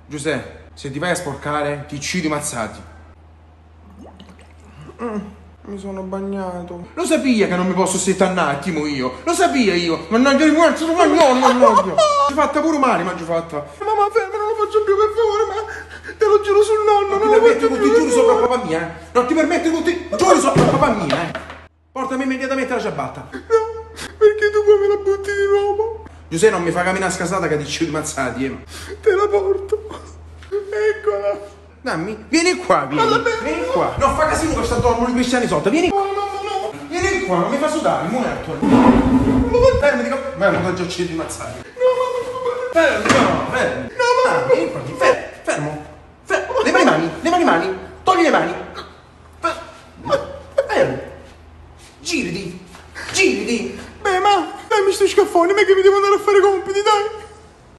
Giuseppe, se ti vai a sporcare, ti uccidi mazzati. Mi sono bagnato. Lo sapia che non mi posso stare un attimo io. Lo sapia io. Mannaggia di morto, mannaggia. Ci fatta pure male, ma ci fatta. Mamma ferma, non lo faccio più per favore, ma te lo giuro sul nonno, non lo faccio più. Ti giuro sopra papà mia, eh. Non ti permetto tutti. Giuro sopra papà mia, eh. Portami immediatamente la ciabatta. No, perché tu poi me la butti di nuovo. Giuseppe, non mi fa camminare scasata che ti uccidi mazzati, eh. Te la porto. Eccola. Dammi, vieni qua, vieni qua. Non fa casino che sta dormono i cristiani sotto, vieni qua. No. Vieni qua, non mi fa sudare, monetto. Fermi, dico. Vai, non faccio uccidere i mazzati. No.